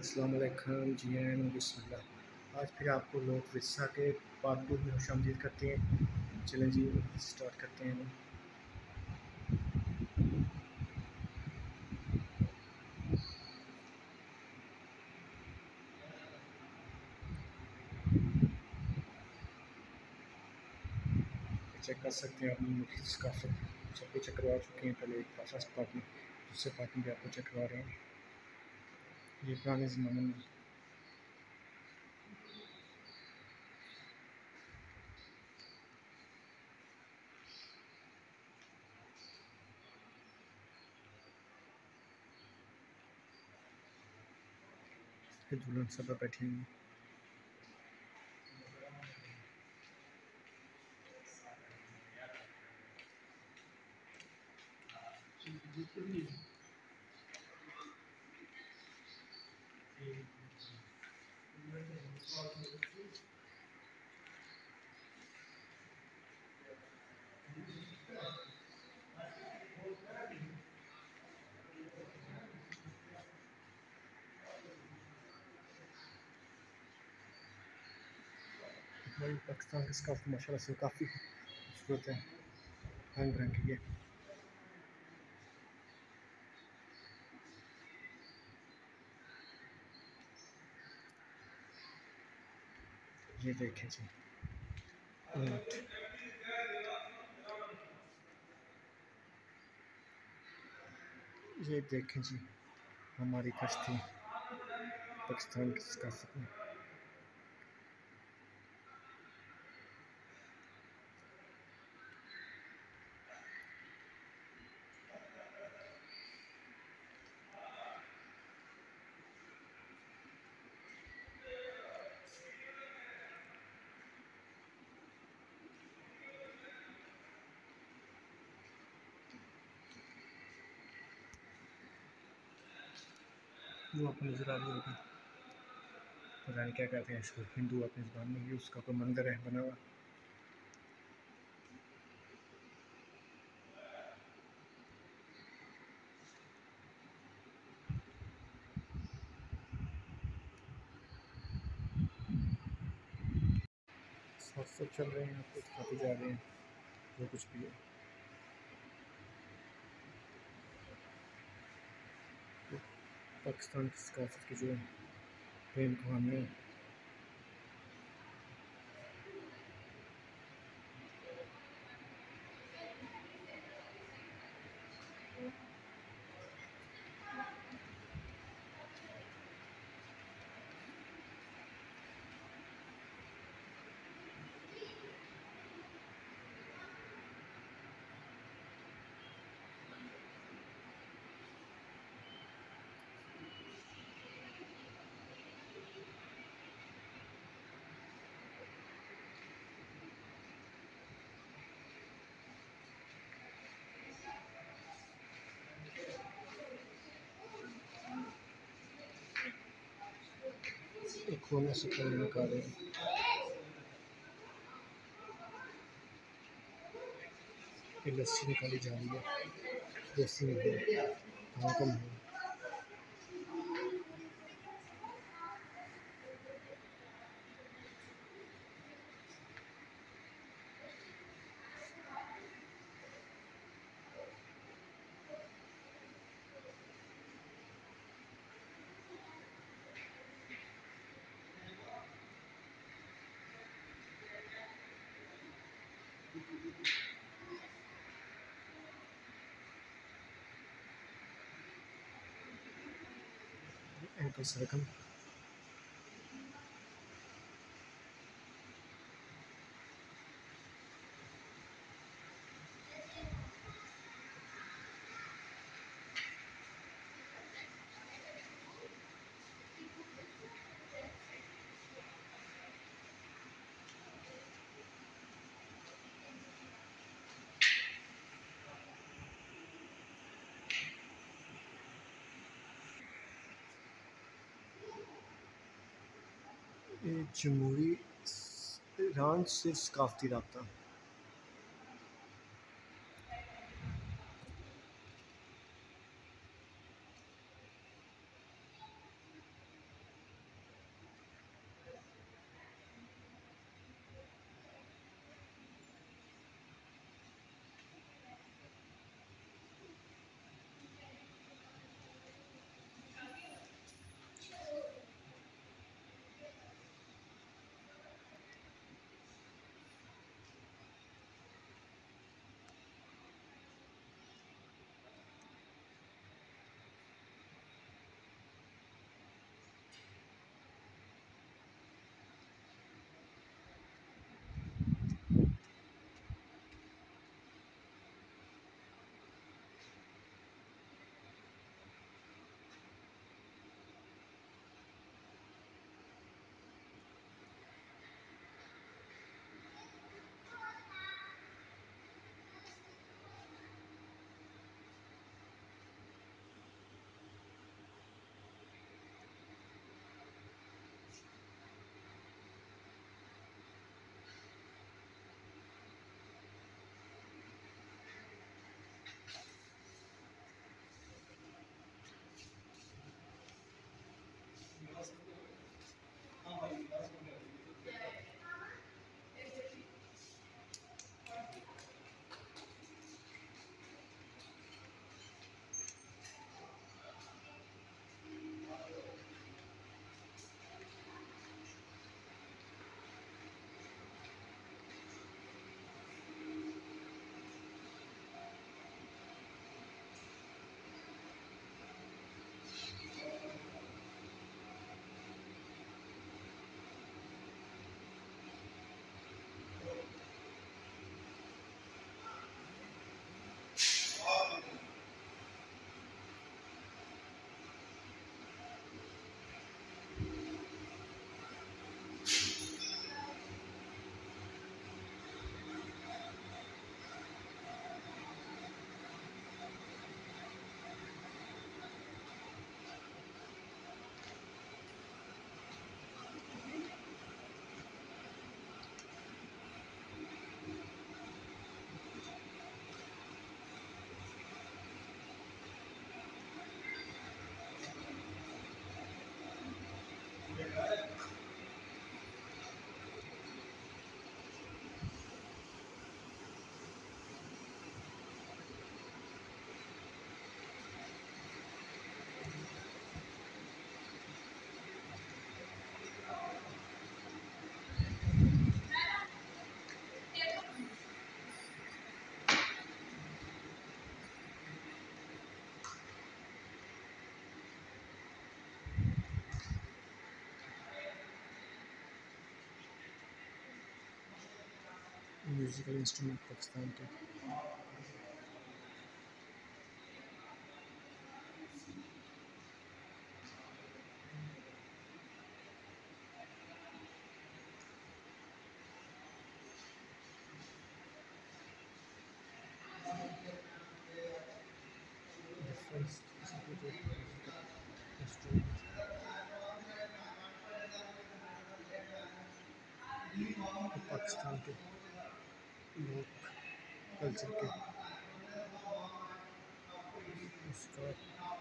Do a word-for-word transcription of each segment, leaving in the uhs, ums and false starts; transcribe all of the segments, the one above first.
अस्सलाम वालेकुम G N बिस्मिल्लाह। आज फिर आपको लोग विस्सा के पार्ट टू में खुशामदीद करते हैं। चलें जी स्टार्ट करते हैं। चेक कर सकते हैं अपनी मुख्तलिफ सकाफत सब चेक करवा चुके हैं। पहले एक फर्स्ट पार्ट में, दूसरे पार्ट में भी आपको चेक करवा रहे हैं। ये पुराने ज़माने में दुल्हन सब बैठी हुई। हमारी पाकिस्तान की स्काफ माशाल्लाह से काफ़ी खूबसूरत है, रंग बिरंग की है। ये देखें जी ऊँट। ये देखें जी हमारी कश्ती पाकिस्तान की सकाफत में। वो आपको नज़र आ रही होगी, पता नहीं क्या कहते हैं इसको, हिंदू अपनी ज़बान में ही उसका कोई मंदिर है बना हुआ। साथ साथ चल रहे हैं, आपको दिखाते जा रहे हैं जो कुछ भी है। तो पाकिस्तान की सकाफत की जो प्रेम कहानी है। एक कोने से कोने निकाले, एक लस्सी निकाली जा रही है, देसी में है, कम है। एंकर सरकम जमहूरी ईरान से सकाफती रबता। म्यूज़िकल इंस्ट्रूमेंट पाकिस्तान के। डिफरेंस किस्म के जो म्यूज़िकल इंस्ट्रूमेंट पाकिस्तान के लोक कल्चर के उसका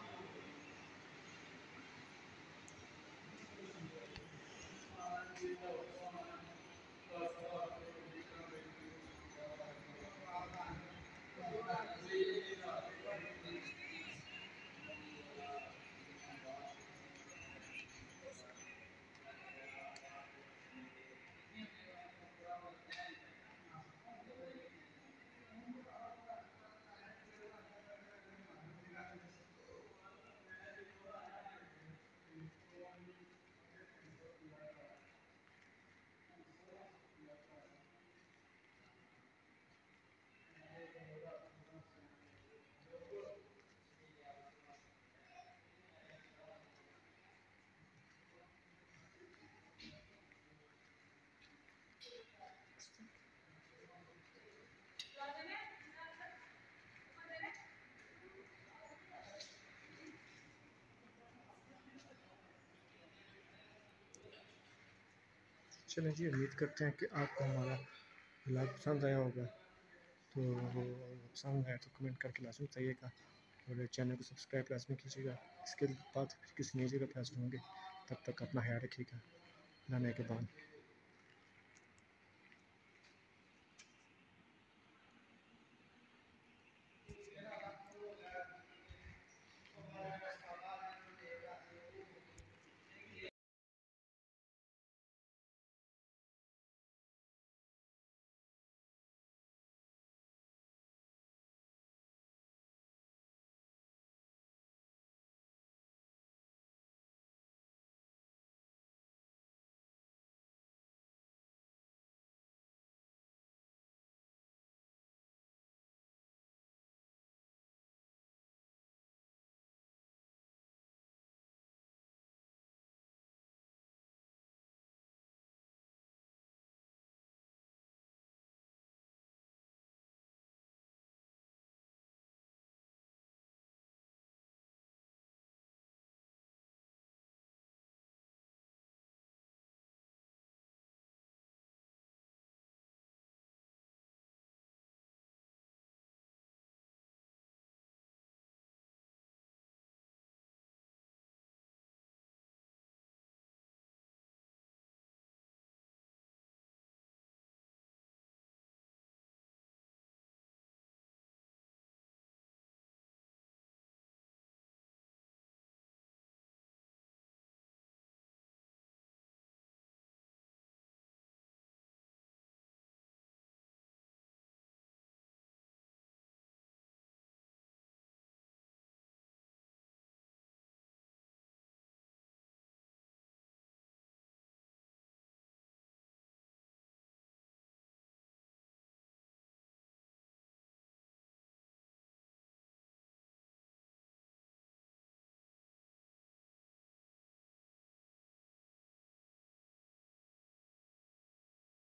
चलें जी, उम्मीद करते हैं कि आपको हमारा ब्लॉग पसंद आया होगा। तो पसंद आया तो कमेंट करके लाजमी बताइएगा और चैनल को सब्सक्राइब लाजमी कीजिएगा। इसके बाद किसी नई जगह पे हाजिर होंगे, तब तक अपना ख्याल रखिएगा। लाने के बाद